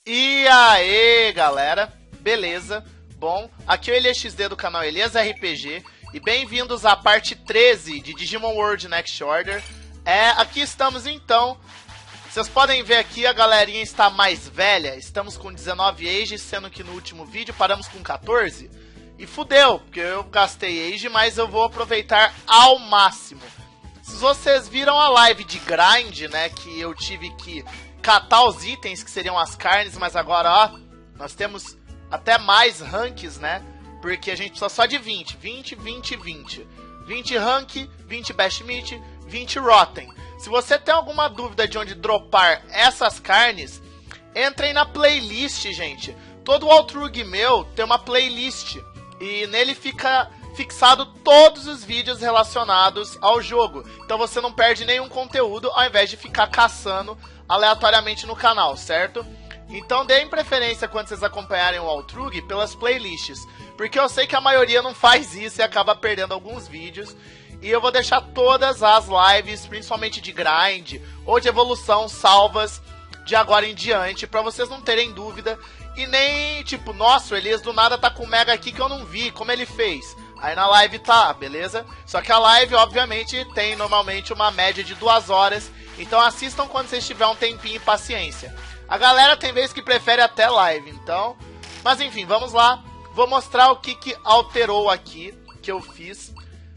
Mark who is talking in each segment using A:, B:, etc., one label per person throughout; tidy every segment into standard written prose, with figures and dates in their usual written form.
A: E aí, galera, beleza? Bom, aqui é o EliasXD do canal Elias RPG e bem-vindos à parte 13 de Digimon World Next Order. Aqui estamos então, vocês podem ver aqui a galerinha está mais velha, estamos com 19 Age, sendo que no último vídeo paramos com 14. E fudeu, porque eu gastei Age, mas eu vou aproveitar ao máximo. Se vocês viram a live de grind, né, que eu tive que catar os itens, que seriam as carnes, mas agora, ó, nós temos até mais ranks, né, porque a gente precisa só de 20, 20, 20, 20. 20 rank, 20 best meat, 20 rotten. Se você tem alguma dúvida de onde dropar essas carnes, entrem na playlist, gente. Todo o Outrug meu tem uma playlist e nele fica fixado todos os vídeos relacionados ao jogo. Então você não perde nenhum conteúdo ao invés de ficar caçando aleatoriamente no canal, certo? Então deem preferência quando vocês acompanharem o Outrug pelas playlists, porque eu sei que a maioria não faz isso e acaba perdendo alguns vídeos. E eu vou deixar todas as lives, principalmente de grind ou de evolução, salvas de agora em diante, pra vocês não terem dúvida. E nem, tipo, nossa, o Elias do nada tá com o Mega aqui que eu não vi, como ele fez? Aí na live tá, beleza? Só que a live, obviamente, tem normalmente uma média de 2 horas. Então assistam quando vocês tiverem um tempinho e paciência. A galera tem vezes que prefere até live, então... Mas enfim, vamos lá. Vou mostrar o que alterou aqui, que eu fiz.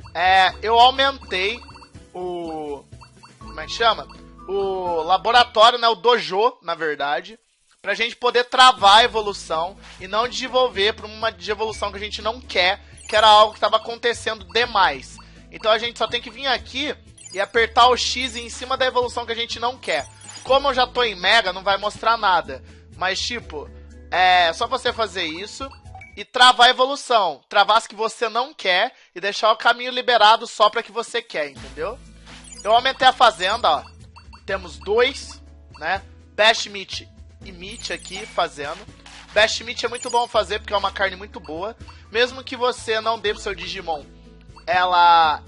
A: Eu aumentei o... Como é que chama? O laboratório, né? O dojo, na verdade. Pra gente poder travar a evolução e não desenvolver pra uma evolução que a gente não quer, que era algo que estava acontecendo demais. Então a gente só tem que vir aqui e apertar o X em cima da evolução que a gente não quer. Como eu já tô em Mega, não vai mostrar nada. Mas tipo, é só você fazer isso e travar a evolução. Travar as que você não quer e deixar o caminho liberado só pra que você quer, entendeu? Eu aumentei a fazenda, ó. Temos 2, né? Best Meat e Meat aqui fazendo. Best Meat é muito bom fazer porque é uma carne muito boa. Mesmo que você não dê pro seu Digimon, ela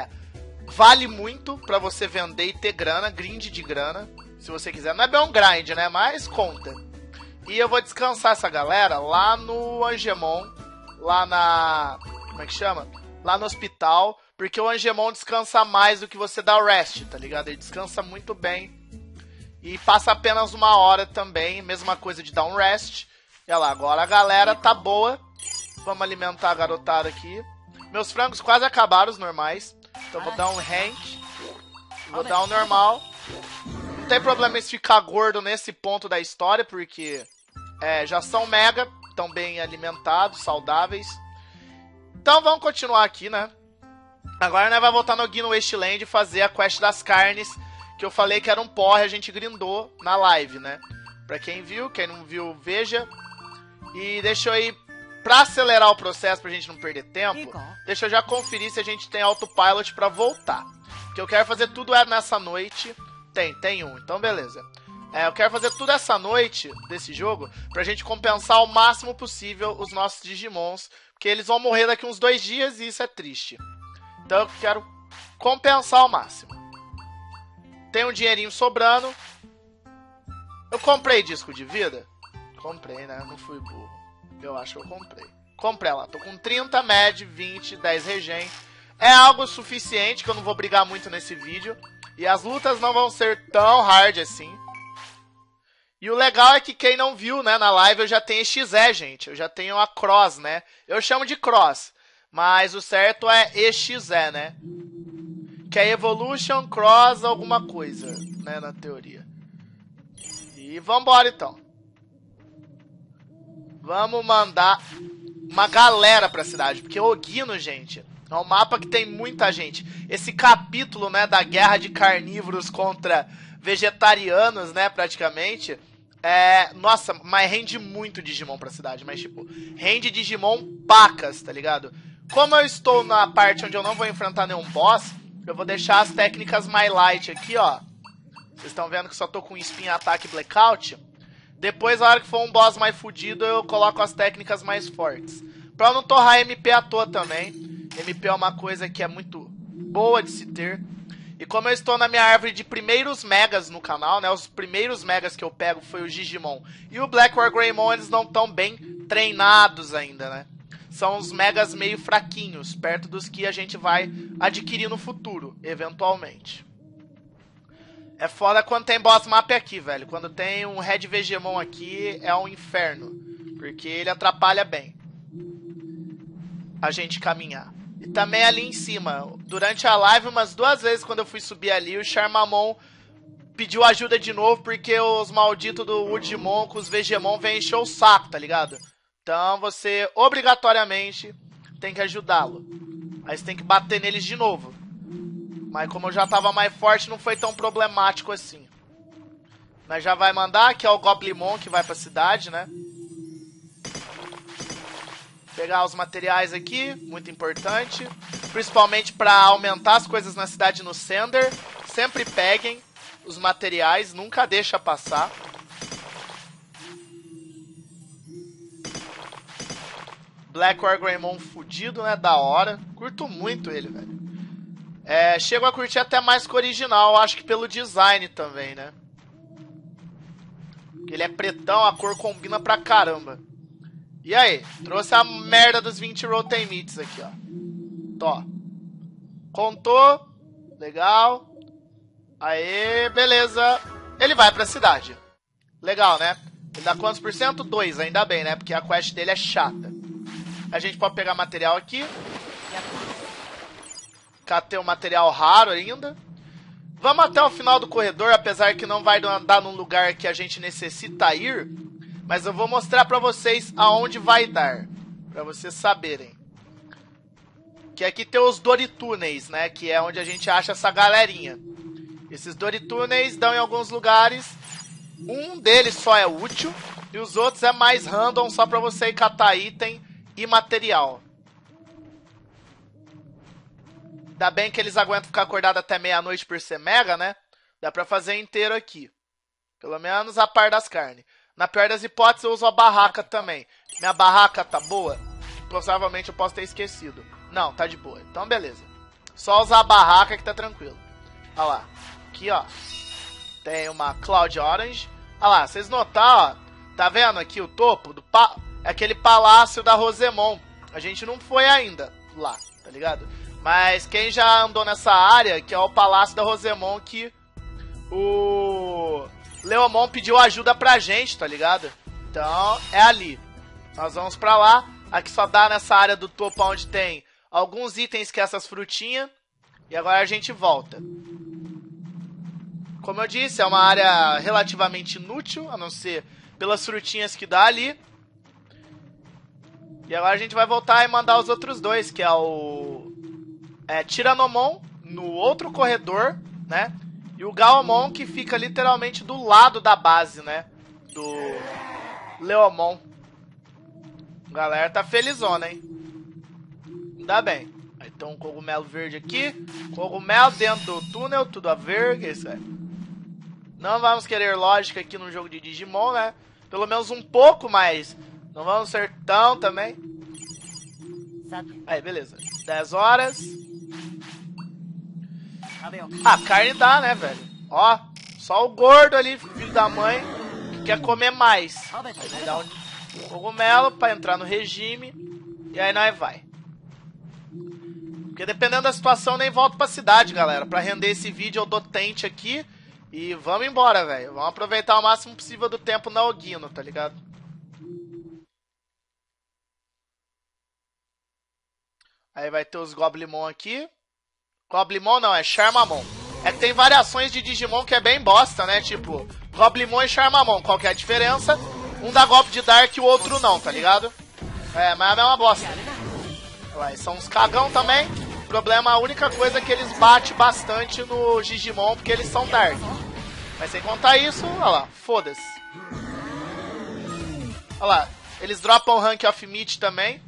A: vale muito pra você vender e ter grana, grind de grana, se você quiser. Não é bem um grind, né? Mas conta. E eu vou descansar essa galera lá no Angemon, lá na... Como é que chama? Lá no hospital, porque o Angemon descansa mais do que você dá o rest, tá ligado? Ele descansa muito bem. E passa apenas 1 hora também, mesma coisa de dar um rest. E olha lá, agora a galera tá boa. Vamos alimentar a garotada aqui. Meus frangos quase acabaram, os normais. Então eu vou dar um rank. Vou dar um normal. Não tem problema eles ficar gordo nesse ponto da história, porque já são mega, estão bem alimentados, saudáveis. Então vamos continuar aqui, né? Agora nós vamos voltar no Gino Wasteland e fazer a quest das carnes, que eu falei que era um porre, a gente grindou na live, né? Pra quem viu, quem não viu, veja. E deixa eu ir, pra acelerar o processo, pra gente não perder tempo, deixa eu já conferir se a gente tem autopilot pra voltar. Porque eu quero fazer tudo nessa noite. Tem um, então beleza. Eu quero fazer tudo essa noite desse jogo pra gente compensar ao máximo possível os nossos Digimons, porque eles vão morrer daqui uns 2 dias e isso é triste. Então eu quero compensar ao máximo. Tem um dinheirinho sobrando. Eu comprei disco de vida? Comprei, né? Não fui burro. Eu acho que eu comprei. Comprei lá. Tô com 30 med, 20, 10 regen. É algo suficiente que eu não vou brigar muito nesse vídeo. E as lutas não vão ser tão hard assim. E o legal é que quem não viu, né, na live, eu já tenho EXE, gente. Eu já tenho a Cross, né? Eu chamo de Cross. Mas o certo é EXE, né? Que é Evolution Cross alguma coisa, né, na teoria. E vambora, então. Vamos mandar uma galera pra cidade. Porque o Gino, gente, é um mapa que tem muita gente. Esse capítulo, né, da guerra de carnívoros contra vegetarianos, né, praticamente. Nossa, mas rende muito Digimon pra cidade. Mas, tipo, rende Digimon pacas, tá ligado? Como eu estou na parte onde eu não vou enfrentar nenhum boss, eu vou deixar as técnicas mais light aqui, ó. Vocês estão vendo que só tô com Spin, Ataque e Blackout. Depois, na hora que for um boss mais fudido, eu coloco as técnicas mais fortes. Pra eu não torrar MP à toa também. MP é uma coisa que é muito boa de se ter. E como eu estou na minha árvore de primeiros megas no canal, né? Os primeiros megas que eu pego foi o Digimon e o Black War Greymon, eles não estão bem treinados ainda, né? São os megas meio fraquinhos, perto dos que a gente vai adquirir no futuro, eventualmente. É foda quando tem boss map aqui, velho. Quando tem um Red Vegemon aqui, é um inferno. Porque ele atrapalha bem a gente caminhar. E também ali em cima, durante a live, umas 2 vezes quando eu fui subir ali, o Charmamon pediu ajuda de novo, porque os malditos do Woodmon com os Vegemon vêm encher o saco, tá ligado? Então você, obrigatoriamente, tem que ajudá-lo. Aí você tem que bater neles de novo. Mas como eu já tava mais forte, não foi tão problemático assim. Nós já vai mandar, que é o Goblimon que vai pra cidade, né? Pegar os materiais aqui, muito importante. Principalmente para aumentar as coisas na cidade no Sender. Sempre peguem os materiais, nunca deixa passar. Black War Greymon fudido, né? Da hora. Curto muito ele, velho. Chego a curtir até mais que o original, acho que pelo design também, né? Ele é pretão, a cor combina pra caramba. E aí? Trouxe a merda dos 20 Rotten Meats aqui, ó. Tó. Contou. Legal. Aê, beleza. Ele vai pra cidade. Legal, né? Ele dá quantos por cento? 2, ainda bem, né? Porque a quest dele é chata. A gente pode pegar material aqui. Catei um material raro ainda. Vamos até o final do corredor, apesar que não vai andar num lugar que a gente necessita ir. Mas eu vou mostrar pra vocês aonde vai dar. Pra vocês saberem. Que aqui tem os Doritúneis, né? Que é onde a gente acha essa galerinha. Esses Doritúneis dão em alguns lugares. Um deles só é útil. E os outros é mais random, só pra você ir catar item e material. Ainda bem que eles aguentam ficar acordados até meia-noite por ser mega, né? Dá pra fazer inteiro aqui. Pelo menos a par das carnes. Na pior das hipóteses, eu uso a barraca também. Minha barraca tá boa? Provavelmente eu posso ter esquecido. Não, tá de boa. Então, beleza. Só usar a barraca que tá tranquilo. Olha lá. Aqui, ó. Tem uma Cloud Orange. Olha lá, vocês notaram, ó. Tá vendo aqui o topo? É aquele palácio da Rosemon. A gente não foi ainda lá, tá ligado? Mas quem já andou nessa área, que é o palácio da Rosemon, que o Leomon pediu ajuda pra gente, tá ligado? Então, é ali. Nós vamos pra lá. Aqui só dá nessa área do topo onde tem alguns itens que é essas frutinhas. E agora a gente volta. Como eu disse, é uma área relativamente inútil, a não ser pelas frutinhas que dá ali. E agora a gente vai voltar e mandar os outros dois, que é o Tiranomon, no outro corredor, né? E o Gaomon, que fica literalmente do lado da base, né? Do Leomon. A galera tá felizona, hein? Ainda bem. Aí tem um cogumelo verde aqui. Cogumelo dentro do túnel, tudo a ver. Que isso é? Não vamos querer lógica aqui no jogo de Digimon, né? Pelo menos um pouco, mas não vamos ser tão também. Aí, beleza. 10 horas. Ah, carne dá, né, velho? Ó, só o gordo ali, filho da mãe, que quer comer mais. Aí dá um cogumelo pra entrar no regime. E aí nós vai. Porque dependendo da situação, nem volto pra cidade, galera. Pra render esse vídeo, eu dou tente aqui. E vamos embora, velho. Vamos aproveitar o máximo possível do tempo na Ogino, tá ligado? Aí vai ter os Goblimon aqui. Goblimon não, é Charmamon. É que tem variações de Digimon que é bem bosta, né? Tipo, Goblimon e Charmamon. Qual que é a diferença? Um dá golpe de Dark e o outro não, tá ligado? É, mas é a mesma bosta. Lá, são uns cagão também. O problema, a única coisa é que eles batem bastante no Digimon, porque eles são Dark. Mas sem contar isso, olha lá, foda-se. Olha lá, eles dropam o Rank of Meat também.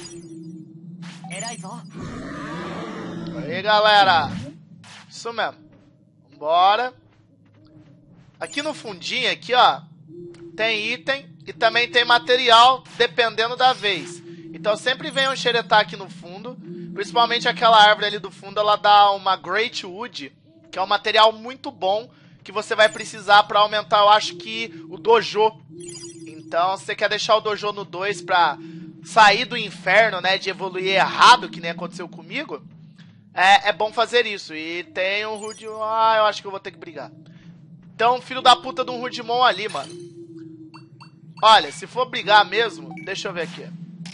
A: Aí, galera. Isso mesmo. Vambora. Aqui no fundinho, aqui, ó, tem item e também tem material, dependendo da vez. Então sempre vem um xeretá aqui no fundo. Principalmente aquela árvore ali do fundo, ela dá uma Great Wood, que é um material muito bom que você vai precisar para aumentar, eu acho que, o dojo. Então, se você quer deixar o dojo no 2 pra sair do inferno, né, de evoluir errado, que nem aconteceu comigo, é bom fazer isso. E tem um Rudimon... Ah, eu acho que eu vou ter que brigar. Então, filho da puta de um Rudimon ali, mano. Olha, se for brigar mesmo, deixa eu ver aqui.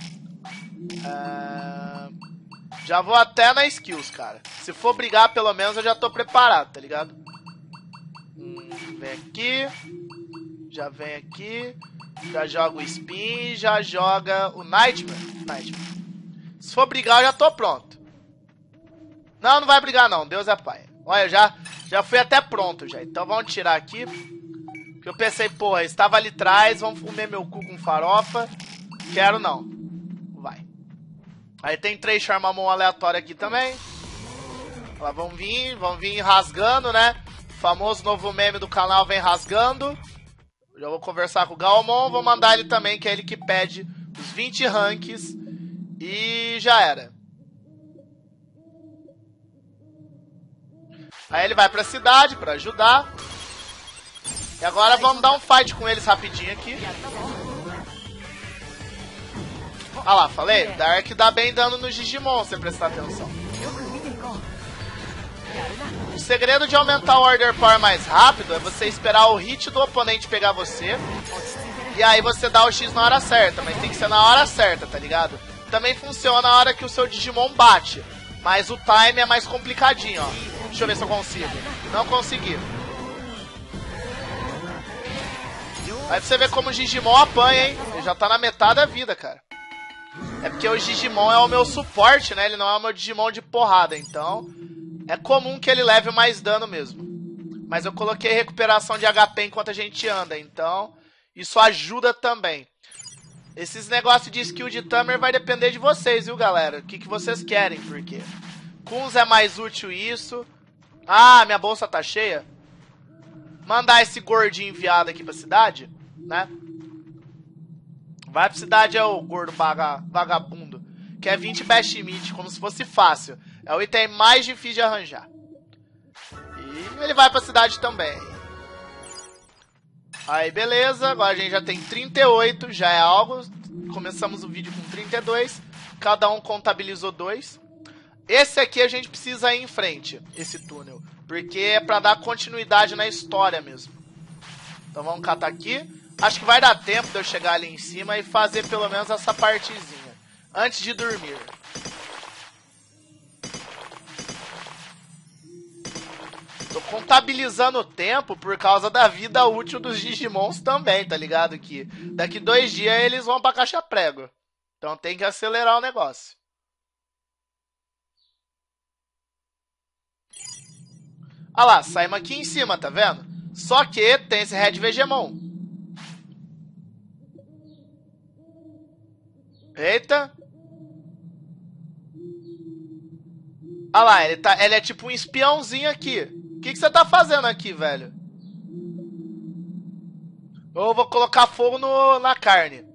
A: Já vou até na skills, cara. Se for brigar, pelo menos eu já tô preparado, tá ligado? Vem aqui. Já vem aqui. Já joga o Spin. Já joga o Nightmare. Se for brigar, eu já tô pronto. Não, não vai brigar não. Deus é pai. Olha, eu já fui até pronto já. Então vamos tirar aqui. Porque eu pensei, porra, estava ali atrás. Vamos comer meu cu com farofa. Quero não. Vai. Aí tem 3 Charmamon aleatórios aqui também. Lá vão vir rasgando, né? O famoso novo meme do canal vem rasgando. Já vou conversar com o Galmon, vou mandar ele também, que é ele que pede os 20 ranks. E já era. Aí ele vai pra cidade pra ajudar. E agora vamos dar um fight com eles rapidinho aqui. Ah lá, falei? Dark dá bem dano no Digimon, se você prestar atenção. O segredo de aumentar o Order Power mais rápido é você esperar o hit do oponente pegar você. E aí você dá o X na hora certa, mas tem que ser na hora certa, tá ligado? Também funciona na hora que o seu Digimon bate. Mas o time é mais complicadinho, ó. Deixa eu ver se eu consigo. Não consegui. Aí você vê como o Digimon apanha, hein? Ele já tá na metade da vida, cara. É porque o Digimon é o meu suporte, né? Ele não é o meu Digimon de porrada, então... É comum que ele leve mais dano mesmo. Mas eu coloquei recuperação de HP enquanto a gente anda, então... Isso ajuda também. Esses negócios de skill de Tamer vai depender de vocês, viu, galera? O que vocês querem, porque... Com uns é mais útil isso. Ah, minha bolsa tá cheia. Mandar esse gordinho enviado aqui pra cidade, né? Vai pra cidade, é o gordo vagabundo. Que é 20 best meat, como se fosse fácil. É o item mais difícil de arranjar. E ele vai pra cidade também. Aí, beleza. Agora a gente já tem 38, já é algo. Começamos o vídeo com 32. Cada um contabilizou 2. Esse aqui a gente precisa ir em frente, esse túnel. Porque é pra dar continuidade na história mesmo. Então vamos catar aqui. Acho que vai dar tempo de eu chegar ali em cima e fazer pelo menos essa partezinha. Antes de dormir. Tô contabilizando o tempo por causa da vida útil dos Digimons também, tá ligado? Que daqui 2 dias eles vão pra caixa prego. Então tem que acelerar o negócio. Ah lá, saímos aqui em cima, tá vendo? Só que tem esse Red Vegemon. Eita. Ah lá, ele é tipo um espiãozinho aqui. O que você tá fazendo aqui, velho? Eu vou colocar fogo na carne.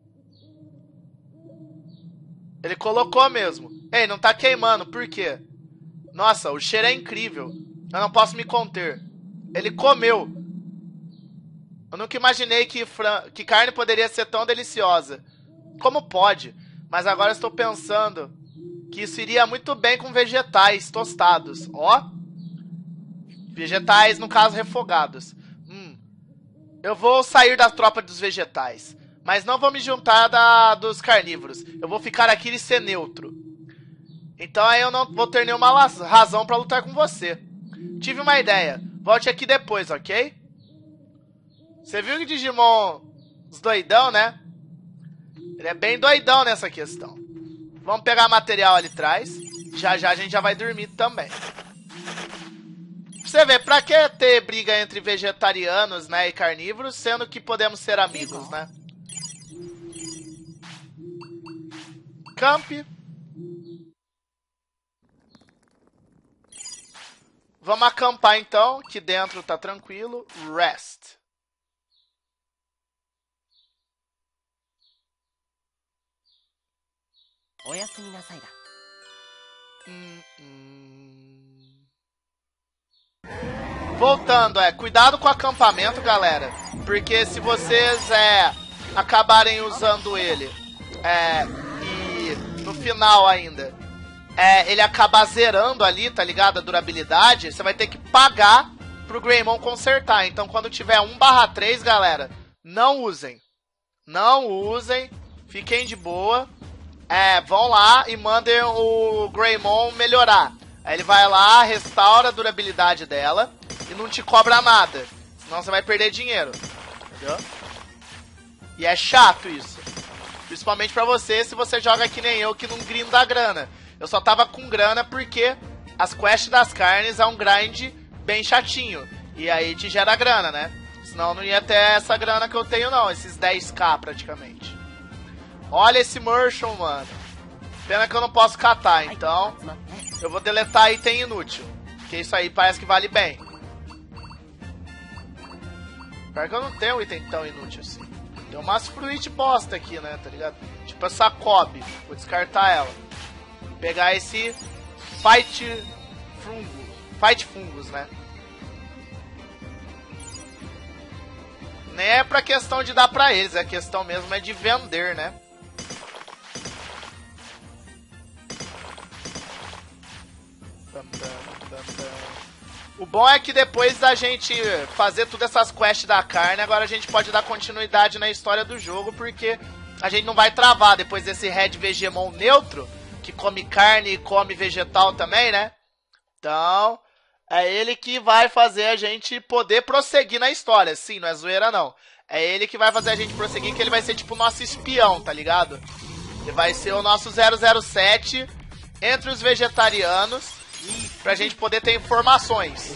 A: Ele colocou mesmo. Ei, não tá queimando, por quê? Nossa, o cheiro é incrível. Eu não posso me conter. Ele comeu. Eu nunca imaginei que carne poderia ser tão deliciosa. Como pode? Mas agora estou pensando que isso iria muito bem com vegetais tostados. Ó. Vegetais, no caso, refogados. Eu vou sair da tropa dos vegetais. Mas não vou me juntar dos carnívoros. Eu vou ficar aqui e ser neutro. Então aí eu não vou ter nenhuma razão pra lutar com você. Tive uma ideia. Volte aqui depois, ok? Você viu que Digimon... Os doidão, né? Ele é bem doidão nessa questão. Vamos pegar material ali atrás. Já já a gente já vai dormir também. Pra você ver, pra que ter briga entre vegetarianos, né, e carnívoros, sendo que podemos ser amigos, né? Camp. Vamos acampar então, que dentro tá tranquilo. Rest. Voltando, cuidado com o acampamento, galera. Porque se vocês acabarem usando ele e no final ainda ele acabar zerando ali, tá ligado? A durabilidade, você vai ter que pagar pro Greymon consertar. Então quando tiver 1/3, galera, não usem. Não usem. Fiquem de boa. Vão lá e mandem o Greymon melhorar. Aí ele vai lá, restaura a durabilidade dela e não te cobra nada. Senão você vai perder dinheiro. Entendeu? E é chato isso. Principalmente pra você, se você joga que nem eu, que não grinda a grana. Eu só tava com grana porque as quests das carnes é um grind bem chatinho. E aí te gera grana, né? Senão não ia ter essa grana que eu tenho não, esses 10k praticamente. Olha esse Merchant, mano. Pena que eu não posso catar, então eu vou deletar item inútil. Porque isso aí parece que vale bem. Pior que eu não tenho um item tão inútil assim. Tem umas fruit bosta aqui, né, tá ligado? Tipo essa Cob. Vou descartar ela. Pegar esse Fight Fungus, né? Nem é pra questão de dar pra eles, a questão mesmo é de vender, né? O bom é que depois da gente fazer todas essas quests da carne, agora a gente pode dar continuidade na história do jogo, porque a gente não vai travar depois desse Red Vegemon neutro, que come carne e come vegetal também, né? Então, é ele que vai fazer a gente poder prosseguir na história. Sim, não é zoeira não. É ele que vai fazer a gente prosseguir, que ele vai ser tipo o nosso espião, tá ligado? Ele vai ser o nosso 007 entre os vegetarianos, pra gente poder ter informações.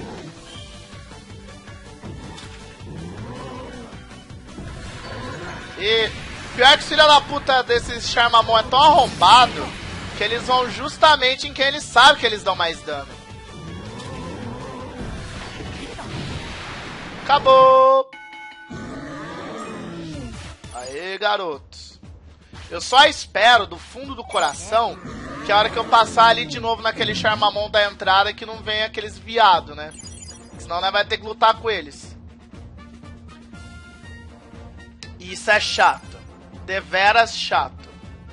A: E pior que os filha da puta desses Charmamon é tão arrombado que eles vão justamente em quem eles sabem que eles dão mais dano. Acabou! Aê, garotos. Eu só espero do fundo do coração que a hora que eu passar ali de novo naquele Charmamon da entrada que não venha aqueles viado, né? Senão nós vai ter que lutar com eles. E isso é chato. Deveras chato.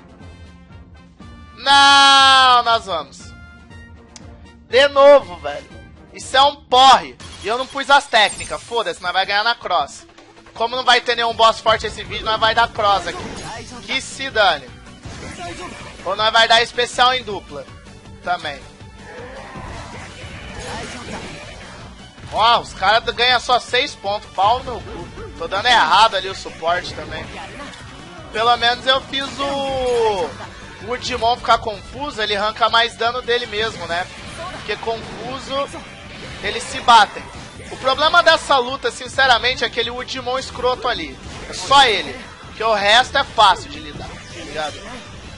A: Não, nós vamos. De novo, velho. Isso é um porre. E eu não pus as técnicas. Foda-se, nós vai ganhar na cross. Como não vai ter nenhum boss forte esse vídeo, nós vai dar cross aqui. Que se dane. Ou nós vai dar especial em dupla. Também. Ó, os caras ganham só 6 pontos. Pau no cu. Tô dando errado ali o suporte também. Pelo menos eu fiz o Digimon ficar confuso. Ele arranca mais dano dele mesmo, né? Porque confuso, eles se batem. O problema dessa luta, sinceramente, é aquele Digimon escroto ali. É só ele. Porque o resto é fácil de lidar. Tá ligado?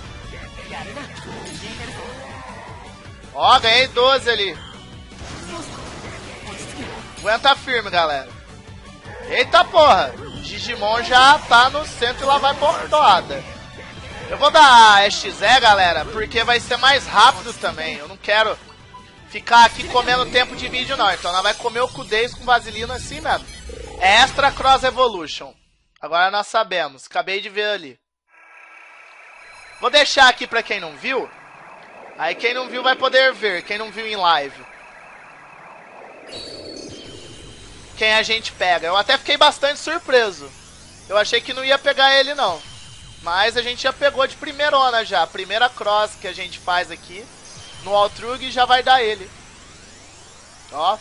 A: Ó, ganhei 12 ali. Aguenta firme, galera. Eita porra. Digimon já tá no centro e lá vai bordoada. Eu vou dar XE, galera, porque vai ser mais rápido também. Eu não quero ficar aqui comendo tempo de vídeo, não. Então nós vai comer o Cudês com vaselina assim mesmo. É Extra Cross Evolution. Agora nós sabemos. Acabei de ver ali. Vou deixar aqui pra quem não viu. Aí quem não viu vai poder ver. Quem não viu em live. Quem a gente pega. Eu até fiquei bastante surpreso. Eu achei que não ia pegar ele, não. Mas a gente já pegou de primeirona já. A primeira cross que a gente faz aqui no Altrug já vai dar ele. Ó.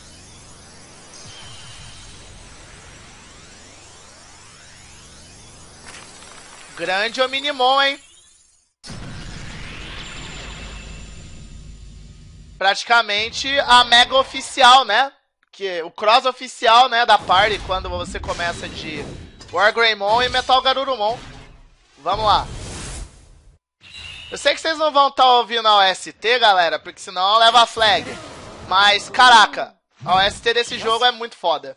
A: Grande Omnimon, hein? Praticamente a mega oficial, né? Que o cross oficial, né, da party quando você começa de Wargreymon e Metal Garurumon. Vamos lá. Eu sei que vocês não vão estar ouvindo a OST, galera, porque senão leva a flag. Mas, caraca, a OST desse jogo é muito foda.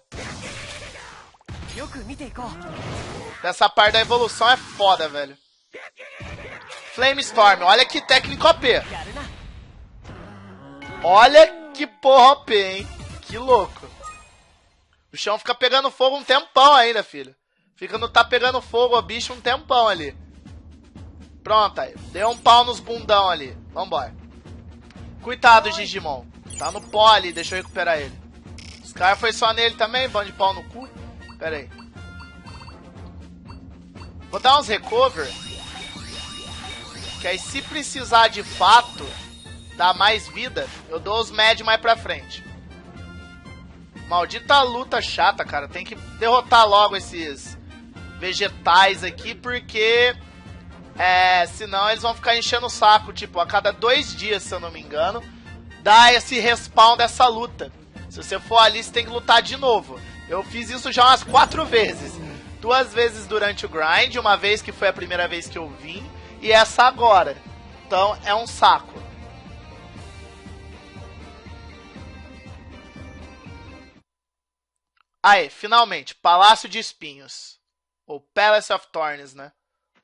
A: Essa parte da evolução é foda, velho. Flame Storm, olha que técnico OP. Olha que porra OP, hein. Que louco. O chão fica pegando fogo um tempão ainda, filho. Tá pegando fogo o bicho um tempão ali. Pronto, aí. Deu um pau nos bundão ali. Vambora. Cuidado, Digimon. Tá no pó ali, deixa eu recuperar ele. Os caras foi só nele também, bando de pau no cu. Pera aí. Vou dar uns recover. Que aí se precisar de fato dar mais vida, eu dou os médios mais pra frente. Maldita luta chata, cara. Tem que derrotar logo esses vegetais aqui, porque senão eles vão ficar enchendo o saco. Tipo, a cada 2 dias, se eu não me engano, dá esse respawn dessa luta. Se você for ali, você tem que lutar de novo. Eu fiz isso já umas 4 vezes. 2 vezes durante o grind, uma vez que foi a primeira vez que eu vim, e essa agora. Então é um saco. Aí, finalmente, Palácio de Espinhos. Ou Palace of Thorns, né?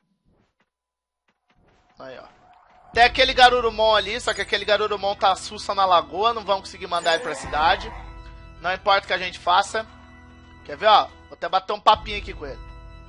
A: Aí, ó. Tem aquele Garurumon ali, só que aquele Garurumon tá sussa na lagoa, não vamos conseguir mandar ele pra cidade. Não importa o que a gente faça. Quer ver, ó? Vou até bater um papinho aqui com ele.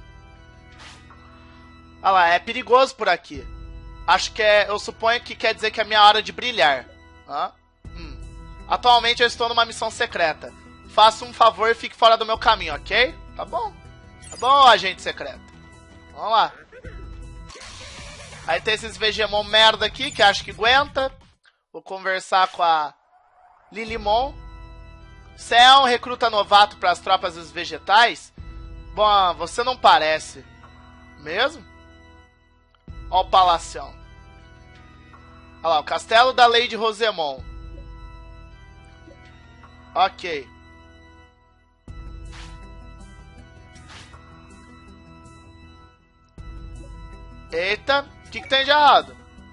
A: Olha lá, é perigoso por aqui. Acho que eu suponho que quer dizer que é a minha hora de brilhar. Atualmente eu estou numa missão secreta. Faça um favor e fique fora do meu caminho, ok? Tá bom. Tá bom, agente secreto. Vamos lá. Aí tem esses Vegemon merda aqui, que acho que aguenta. Vou conversar com a Lilimon. Você é um recruta novato para as tropas dos vegetais? Bom, você não parece. Mesmo? Ó o palacião. Olha lá, o castelo da Lady Rosemon. Ok. Eita, o que tem de errado?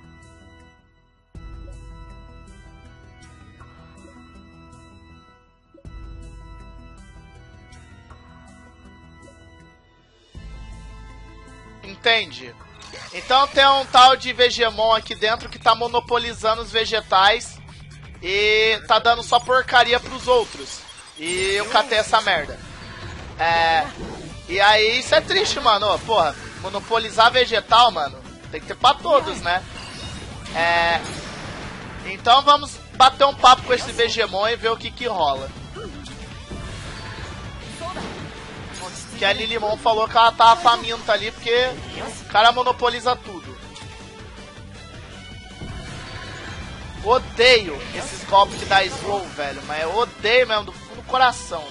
A: Entendi. Então tem um tal de Vegemon aqui dentro que tá monopolizando os vegetais e tá dando só porcaria pros outros. E eu catei essa merda. E aí isso é triste, mano. Porra, monopolizar vegetal, mano, tem que ter pra todos, né? Então vamos bater um papo com esse Vegemon e ver o que rola. Que a Lilimon falou que ela tava faminta ali, porque o cara monopoliza tudo. Odeio esses golpes que dá slow, velho. Mas eu odeio mesmo, do fundo do coração.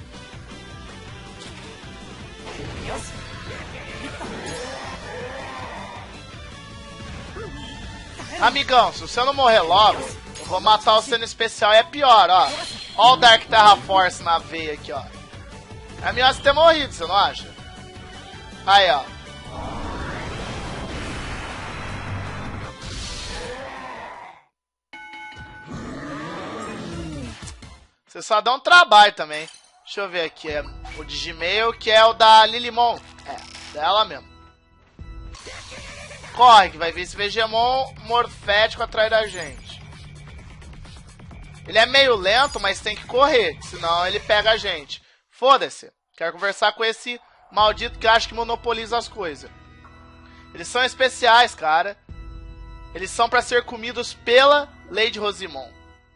A: Amigão, se você não morrer logo, eu vou matar você no especial. E é pior, ó. Ó o Dark Terra Force na veia aqui, ó. É melhor você ter morrido, você não acha? Aí, ó. Você só dá um trabalho também. Deixa eu ver aqui. É o Digimail, que é o da Lilimon. Dela mesmo. Corre, que vai vir esse Vegemon morfético atrás da gente. Ele é meio lento, mas tem que correr, senão ele pega a gente. Foda-se. Quero conversar com esse maldito que acha que monopoliza as coisas. Eles são especiais, cara. Eles são pra ser comidos pela Lady Rosemon.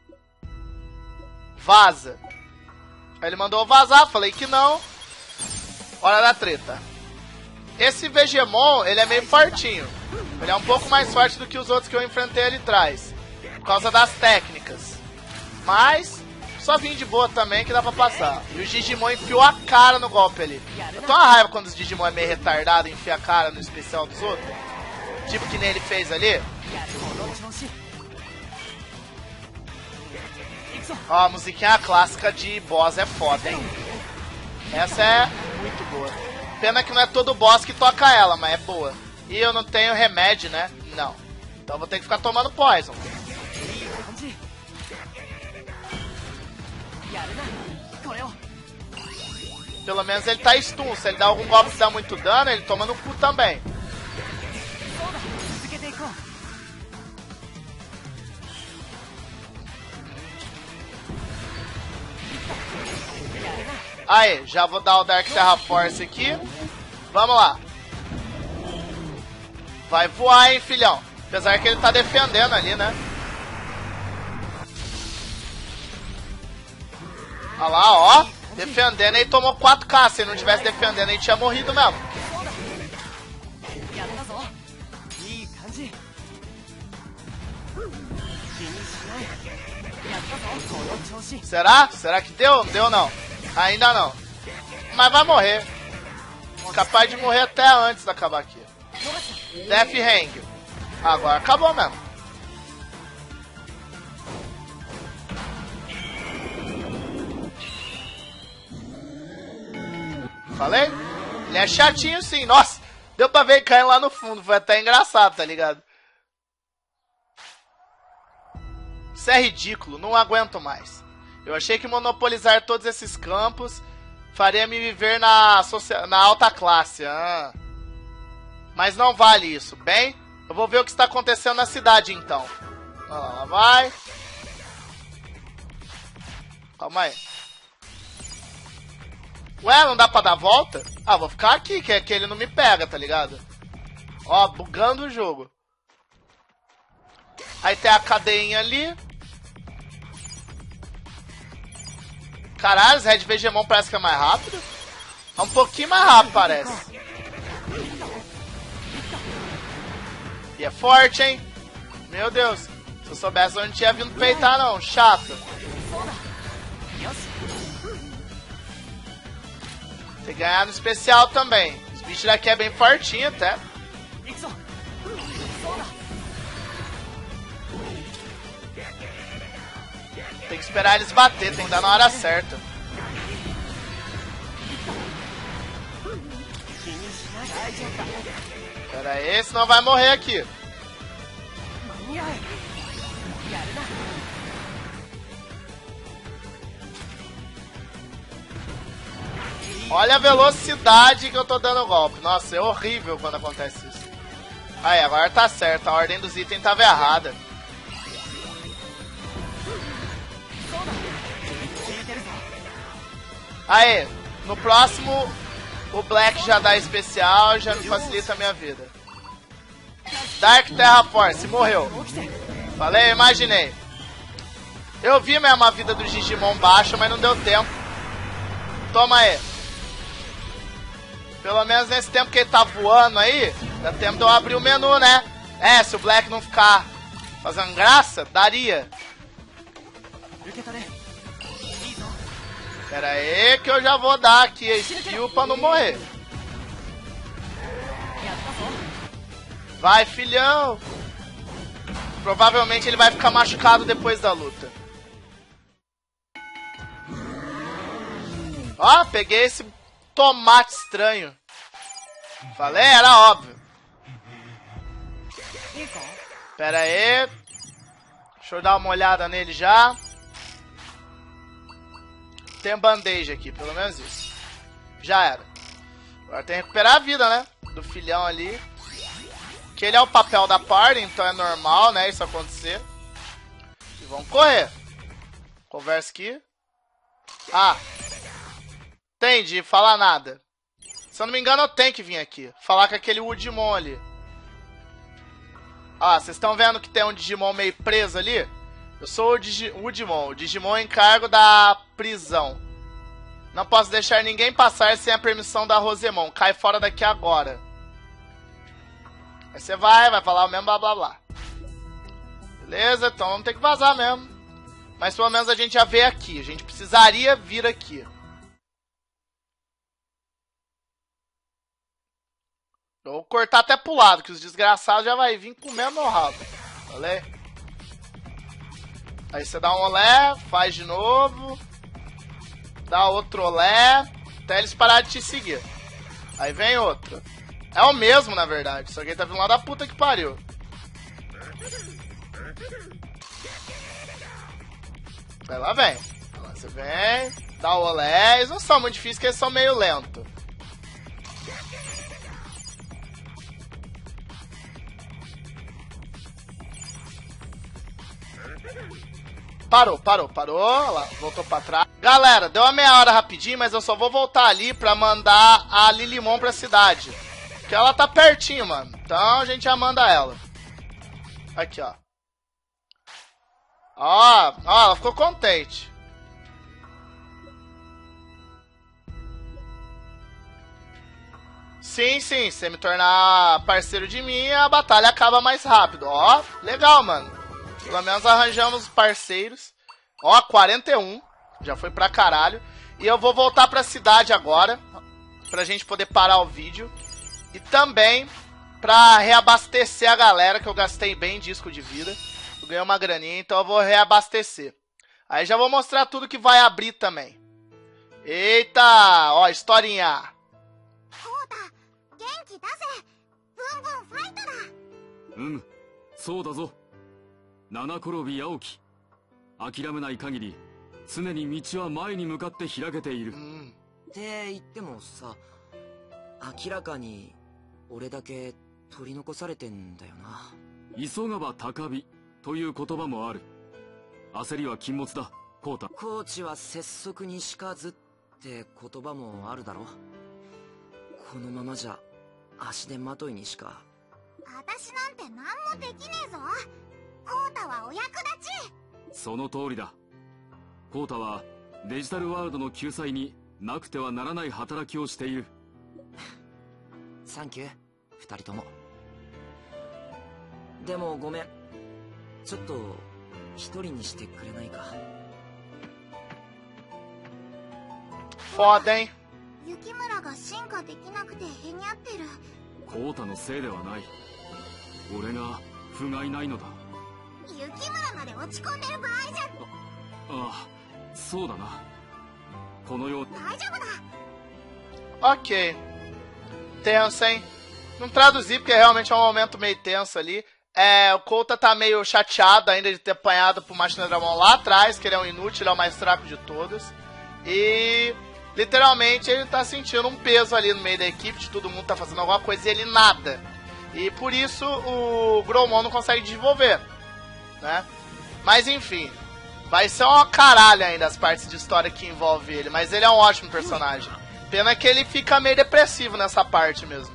A: Vaza. Aí ele mandou vazar, falei que não. Hora da treta. Esse Vegemon, ele é meio fortinho. Ele é um pouco mais forte do que os outros que eu enfrentei ali atrás. Por causa das técnicas. Mas só vim de boa também que dá pra passar. E o Digimon enfiou a cara no golpe ali. Eu tô uma raiva quando os Digimon é meio retardado e enfia a cara no especial dos outros. Tipo que nem ele fez ali. Ó, a musiquinha clássica de boss é foda, hein? Essa é muito boa. Pena que não é todo boss que toca ela, mas é boa. E eu não tenho remédio, né? Não. Então vou ter que ficar tomando poison. Pelo menos ele tá stun. Se ele dá algum golpe que dá muito dano, ele toma no cu também. Aí, já vou dar o Dark Terra Force aqui. Vamos lá. Vai voar, hein, filhão. Apesar que ele tá defendendo ali, né? Olha lá, ó. Defendendo, ele tomou 4K. Se ele não tivesse defendendo, ele tinha morrido mesmo. Será? Será que deu? Não deu, não. Ainda não. Mas vai morrer. Capaz de morrer até antes de acabar aqui. Death Hang. Agora acabou mesmo. Falei? Ele é chatinho sim. Nossa, deu pra ver ele caindo lá no fundo. Foi até engraçado, tá ligado? Isso é ridículo. Não aguento mais. Eu achei que monopolizar todos esses campos faria me viver na alta classe. Ah. Mas não vale isso. Bem, eu vou ver o que está acontecendo na cidade, então. Olha lá, lá vai. Calma aí. Ué, não dá pra dar volta? Ah, vou ficar aqui, que ele não me pega, tá ligado? Ó, bugando o jogo. Aí tem a cadeinha ali. Caralho, os Red Vegemon parece que é mais rápido. É um pouquinho mais rápido, parece. E é forte, hein? Meu Deus. Se eu soubesse, eu não tinha vindo peitar, não. Chato. Tem que ganhar no especial também. Os bichos daqui é bem fortinho até. Tem que esperar eles bater, tem que dar na hora certa. Pera aí, senão vai morrer aqui. Olha a velocidade que eu tô dando golpe. Nossa, é horrível quando acontece isso. Aí, agora tá certo. A ordem dos itens tava errada. Aí, no próximo, o Black já dá especial, já me facilita a minha vida. Dark Terra Force, morreu. Falei, imaginei. Eu vi mesmo a vida do Digimon baixa, mas não deu tempo. Toma aí. Pelo menos nesse tempo que ele tá voando aí, dá tempo de eu abrir o menu, né? É, se o Black não ficar fazendo graça, daria. Pera aí que eu já vou dar aqui a skill pra não morrer. Vai, filhão. Provavelmente ele vai ficar machucado depois da luta. Ó, peguei esse tomate estranho. Falei, era óbvio. Pera aí. Deixa eu dar uma olhada nele já. Tem bandeja aqui, pelo menos isso. Já era. Agora tem que recuperar a vida, né? Do filhão ali. Que ele é o papel da party, então é normal, né? Isso acontecer. E vamos correr. Conversa aqui. Ah. Entendi, falar nada. Se eu não me engano, eu tenho que vir aqui. Falar com aquele Woodmon ali. Ah, vocês estão vendo que tem um Digimon meio preso ali? Eu sou o Woodmon. O Digimon em cargo da prisão. Não posso deixar ninguém passar sem a permissão da Rosemon. Cai fora daqui agora. Aí você vai falar o mesmo blá blá blá. Beleza, então vamos ter que vazar mesmo. Mas pelo menos a gente já veio aqui. A gente precisaria vir aqui. Eu vou cortar até pro lado, que os desgraçados já vai vir comendo no rabo. Valeu? Aí você dá um olé, faz de novo. Dá outro olé, até eles pararem de te seguir. Aí vem outro. É o mesmo, na verdade, só que ele tá vindo lá da puta que pariu. Aí lá vem. Lá você vem, dá o olé. Eles não são muito difíceis, porque eles são meio lentos. Parou. Olha lá, voltou pra trás. Galera, deu uma meia hora rapidinho, mas eu só vou voltar ali pra mandar a Lilimon pra cidade. Porque ela tá pertinho, mano. Então a gente já manda ela. Aqui, ó. Ó, ela ficou contente. Sim, se você me tornar parceiro de mim, a batalha acaba mais rápido. Ó, legal, mano. Pelo menos arranjamos parceiros. Ó, 41. Já foi pra caralho. E eu vou voltar pra cidade agora, pra gente poder parar o vídeo. E também pra reabastecer a galera, que eu gastei bem disco de vida. Eu ganhei uma graninha, então eu vou reabastecer. Aí já vou mostrar tudo que vai abrir também. Eita, ó, historinha.
B: Hum, そうだぞ。七転び八起き。諦めない限り、常に道は前に向かって開けている。
C: って言ってもさ、明らかに俺だけ取り残されてんだよな。
B: 急がば高火という言葉もある。焦りは禁物だ、コウタ。
C: コーチは拙速にしかずって言葉もあるだろ。このままじゃ足手まといにしか。
D: 私なんて何もできねえぞ。コウタはお役立ち。
B: その通りだ。コウタはデジタルワールドの救済になくてはならない働きをしている。
C: サンキュー、二人とも。でもごめん。ちょっと一人にしてくれないか。
A: Foda, hein?
D: 雪村が進化できなくてへにゃってる。
B: コウタのせいではない。俺が不甲斐ないのだ。
D: 雪村まで落ち込んでる場合じゃ。
B: ああ、そうだな。このよう。
D: 大丈夫だ。
A: Ok. Tenso, hein? Não traduzi porque realmente é um momento meio tenso ali. O Kouta tá meio chateado ainda de ter apanhado pro Machina Dramon lá atrás, que ele é um inútil, ele é o mais fraco de todos. E literalmente ele tá sentindo um peso ali no meio da equipe, de todo mundo tá fazendo alguma coisa e ele nada. E por isso o Gromon não consegue desenvolver, né? Mas enfim, vai ser uma caralho ainda as partes de história que envolve ele, mas ele é um ótimo personagem. Pena que ele fica meio depressivo nessa parte mesmo.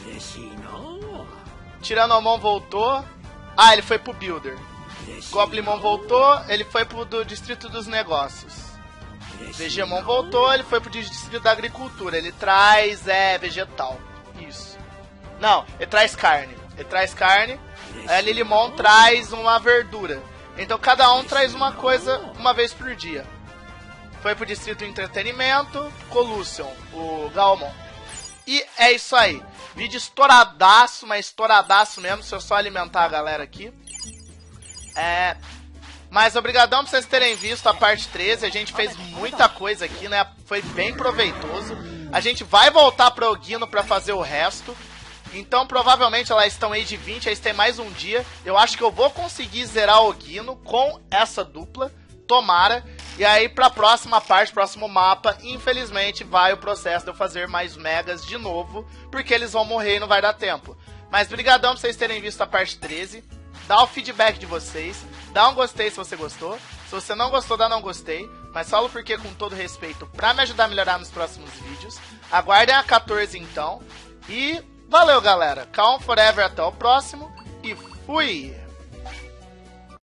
A: Tiranomon voltou. Ah, ele foi pro Builder. Goblimon voltou, ele foi pro do Distrito dos Negócios. Vegemon voltou, ele foi pro Distrito da Agricultura. Ele traz, vegetal. Isso. Não, ele traz carne. A Lilimon traz uma verdura. Então cada um traz uma coisa uma vez por dia. Foi pro Distrito do Entretenimento, Colusion, o Galmon. E é isso aí. Vídeo estouradaço, mas estouradaço mesmo, se eu só alimentar a galera aqui. Mas obrigadão por vocês terem visto a parte 13. A gente fez muita coisa aqui, né? Foi bem proveitoso. A gente vai voltar pro Ogino pra fazer o resto. Então provavelmente elas estão aí de 20, aí tem mais um dia. Eu acho que eu vou conseguir zerar o Ogino com essa dupla. Tomara. E aí pra próxima parte, próximo mapa, infelizmente vai o processo de eu fazer mais megas de novo, porque eles vão morrer e não vai dar tempo. Mas brigadão por vocês terem visto a parte 13. Dá o feedback de vocês, dá um gostei se você gostou. Se você não gostou, dá não gostei. Mas falo porque com todo respeito, pra me ajudar a melhorar nos próximos vídeos. Aguardem a 14 então. E valeu galera, Calm Forever, até o próximo e fui!